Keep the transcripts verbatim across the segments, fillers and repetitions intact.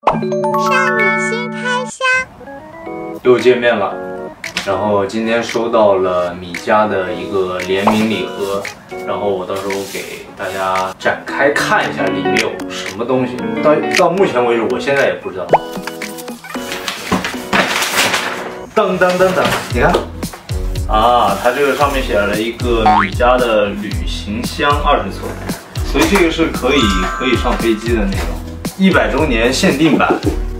少女心开箱， 又见面了。然后今天收到了米家的一个联名礼盒，然后我到时候给大家展开看一下里面有什么东西。到到目前为止，我现在也不知道。噔噔噔噔，你看。 啊，它这个上面写了一个米家的旅行箱二十寸，所以这个是可以可以上飞机的那种，一百周年限定版，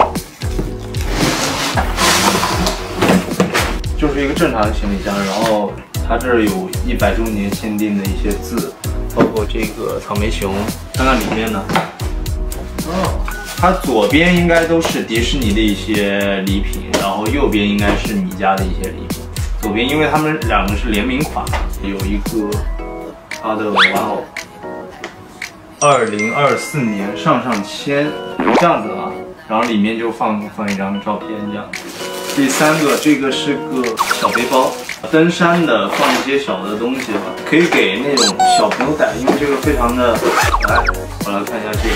就是一个正常的行李箱，然后它这儿有一百周年限定的一些字，包括这个草莓熊，看看里面呢，哦，它左边应该都是迪士尼的一些礼品，然后右边应该是米家的一些礼品。 左边，因为他们两个是联名款，有一个它的玩偶，二零二四年上上签这样子啊，然后里面就放放一张照片这样。第三个，这个是个小背包，登山的，放一些小的东西吧，可以给那种小朋友带，因为这个非常的可爱。我来看一下这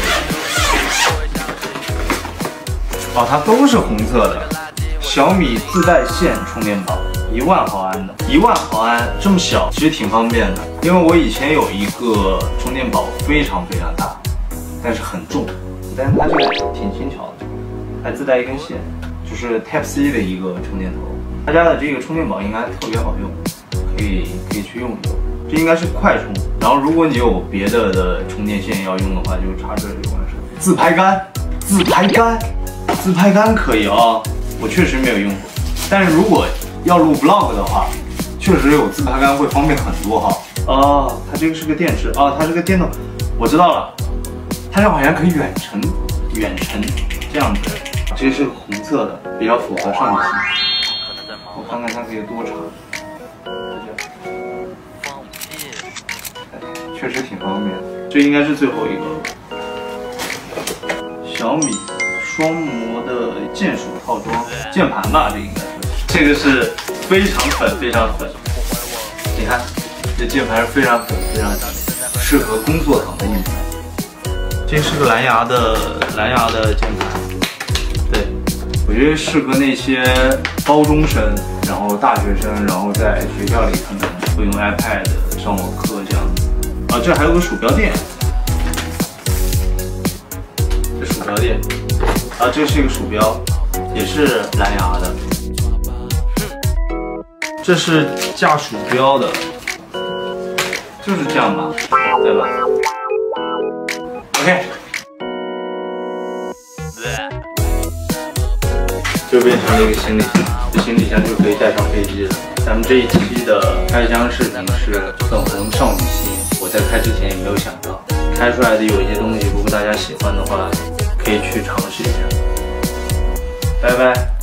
个，哦，它都是红色的，小米自带线充电宝。 一万毫安的，一万毫安这么小，其实挺方便的。因为我以前有一个充电宝，非常非常大，但是很重，但是它这个挺轻巧的，还自带一根线，就是 Type C 的一个充电头。他家的这个充电宝应该特别好用，可以可以去用一用。这应该是快充，然后如果你有别的的充电线要用的话，就插这里就完事。自拍杆，自拍杆，自拍杆可以啊、哦，我确实没有用过，但是如果 要录 vlog 的话，确实有自拍杆会方便很多哈。哦，它这个是个电池啊，它是个电动，我知道了，它这好像可以远程，远程这样子。这个是红色的，比较符合少女心。我看看它可以多长，确实挺方便。这应该是最后一个小米双模的键鼠套装键盘吧，这应该是。 这个是非常粉，非常粉。你看，这键盘是非常粉，非常粉，适合工作堂的硬盘。这是个蓝牙的蓝牙的键盘，对，我觉得适合那些高中生，然后大学生，然后在学校里可能会用 iPad 上网课这样。啊，这还有个鼠标垫，这鼠标垫，啊，这是一个鼠标，也是蓝牙的。 这是架鼠标的，就是这样吧，对吧 ？OK， 就变成了一个行李箱，这行李箱就可以带上飞机了。咱们这一期的开箱视频是粉红少女心，我在开之前也没有想到，开出来的有一些东西，如果大家喜欢的话，可以去尝试一下。拜拜。